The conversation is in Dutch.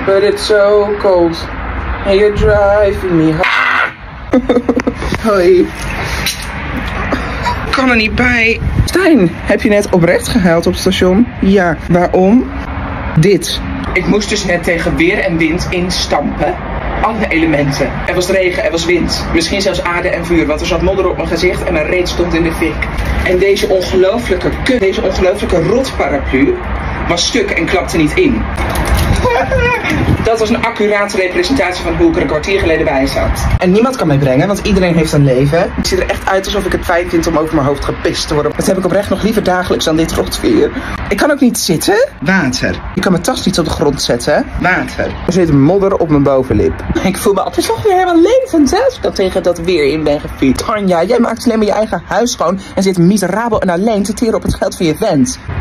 but it's so cold. And you're driving me Hoi. Ik kan er niet bij. Stijn, heb je net oprecht gehuild op het station? Ja, waarom? Dit. Ik moest dus net tegen weer en wind instampen. Alle elementen. Er was regen, er was wind. Misschien zelfs aarde en vuur, want er zat modder op mijn gezicht en mijn reet stond in de fik. En deze ongelooflijke rotparaplu was stuk en klapte niet in. Dat was een accurate representatie van hoe ik er een kwartier geleden bij zat. En niemand kan mij brengen, want iedereen heeft een leven. Ik zie er echt uit alsof ik het fijn vind om over mijn hoofd gepist te worden. Dat heb ik oprecht nog liever dagelijks dan dit rotveer. Ik kan ook niet zitten. Water. Ik kan mijn tas niet op de grond zetten. Water. Er zit modder op mijn bovenlip. Ik voel me altijd toch weer helemaal levend, hè? Als ik dan tegen dat weer in ben gefietst. Tanja, jij maakt alleen maar je eigen huis schoon en zit miserabel en alleen te teren op het geld van je vent.